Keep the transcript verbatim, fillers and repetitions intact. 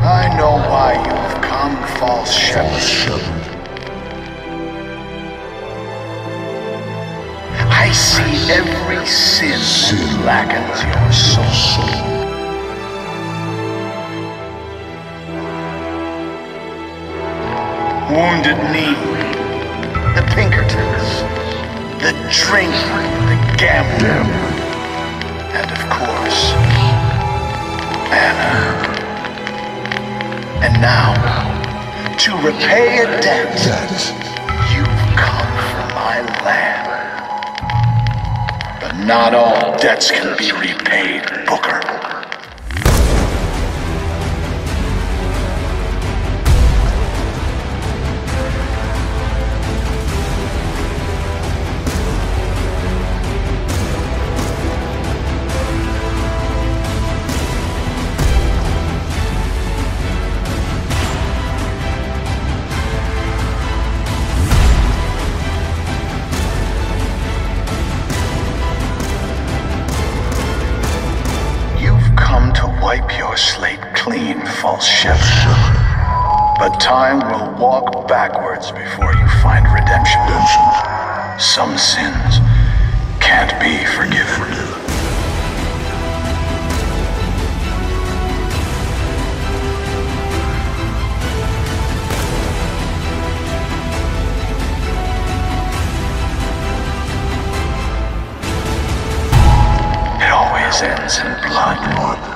I know why you've come, false shepherd. I see every sin that blackens your soul. Wounded knee, the Pinkertons, the drink, the gamble, and of course, Anna. And now, to repay a debt, you've come for my land. But not all debts can be repaid, Booker. Wipe your slate clean, false shepherd. But time will walk backwards before you find redemption. Some sins can't be forgiven. It always ends in blood.